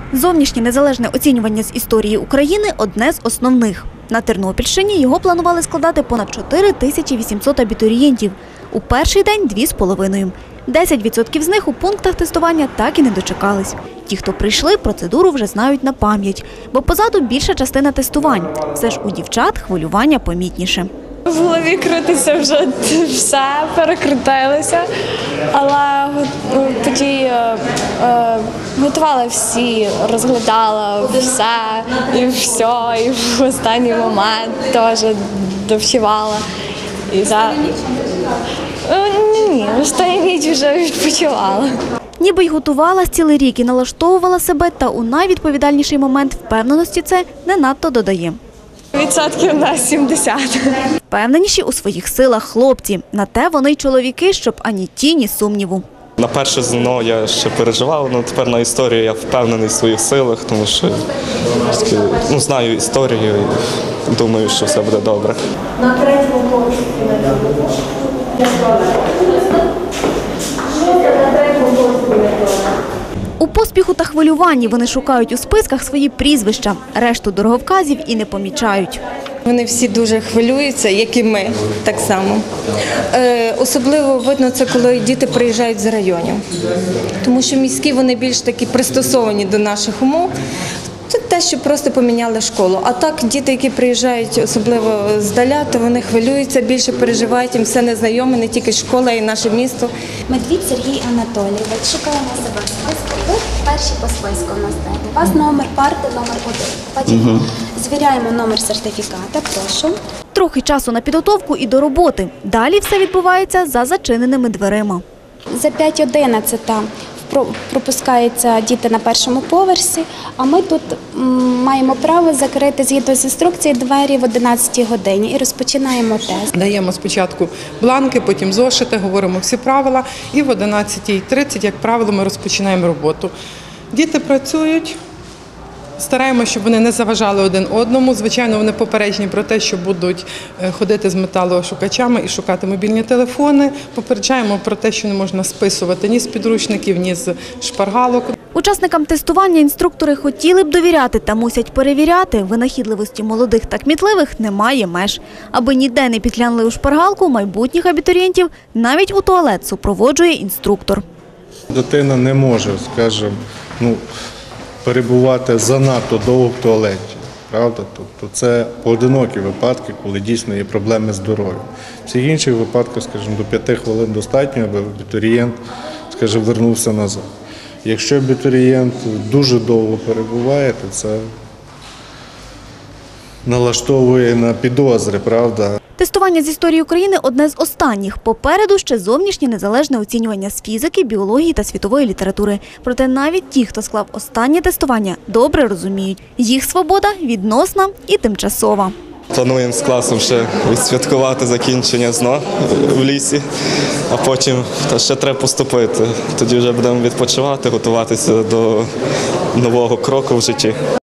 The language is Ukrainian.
Зовнішнє незалежне оцінювання з історії України – одне з основних. На Тернопільщині його планували складати понад 4800 абітурієнтів. У перший день – 2,5. 10% з них у пунктах тестування так і не дочекались. Ті, хто прийшли, процедуру вже знають на пам'ять, бо позаду більша частина тестувань. Все ж у дівчат хвилювання помітніше. В голові крутиться вже все, перекрутилося, але тоді готувала всі, розглядала все, і в останній момент теж довчивала. Ні, в останню ніч вже відпочивала. Ніби й готувалась цілий рік і налаштовувала себе, та у найвідповідальніший момент впевненості це не надто додає. Відсотків на 70. Впевненіші у своїх силах хлопці. На те вони й чоловіки, щоб ані тіні сумніву. На перше ЗНО я ще переживав, але тепер на історію я впевнений в своїх силах, тому що знаю історію і думаю, що все буде добре. На третьому поверсі у поспіху та хвилюванні вони шукають у списках свої прізвища, решту дороговказів і не помічають. Вони всі дуже хвилюються, як і ми, так само. Особливо видно це, коли діти приїжджають з районів. Тому що міські вони більш такі пристосовані до наших умов. Це те, що просто поміняли школу. А так діти, які приїжджають особливо здаля, то вони хвилюються, більше переживають, їм все незнайоме, не тільки школа, і наше місто. Медвідь Сергій Анатолійович. Шукаємо себе в списку. Ви перші по списку у нас знаєте. У вас номер парти, номер 1. Потім звіряємо номер сертифіката, прошу. Трохи часу на підготовку і до роботи. Далі все відбувається за зачиненими дверима. За 5:11 пропускаються діти на першому поверсі, а ми тут маємо право закрити згідно з інструкцією двері в 11 годині і розпочинаємо тест. Даємо спочатку бланки, потім зошити, говоримо всі правила і в 11:30, як правило, ми розпочинаємо роботу. Діти працюють. Стараємося, щоб вони не заважали один одному. Звичайно, вони попереджені про те, що будуть ходити з металошукачами і шукати мобільні телефони. Попереджаємо про те, що не можна списувати ні з підручників, ні з шпаргалок. Учасникам тестування інструктори хотіли б довіряти та мусять перевіряти. Винахідливості молодих та кмітливих немає меж. Аби ніде не підглянули у шпаргалку, майбутніх абітурієнтів навіть у туалет супроводжує інструктор. Дитина не може, скажімо, перебувати занадто довго в туалеті, правда? Тобто це поодинокі випадки, коли дійсно є проблеми з здоров'ям. В всіх інших випадках, скажімо, до 5 хвилин достатньо, аби абітурієнт, скажімо, вернувся назад. Якщо абітурієнт дуже довго перебуває, то це налаштовує на підозри, правда? Тестування з історії України – одне з останніх. Попереду ще зовнішнє незалежне оцінювання з фізики, біології та світової літератури. Проте навіть ті, хто склав останнє тестування, добре розуміють – їх свобода відносна і тимчасова. Плануємо з класом ще відсвяткувати закінчення ЗНО в лісі, а потім ще треба поступити. Тоді вже будемо відпочивати, готуватися до нового кроку в житті.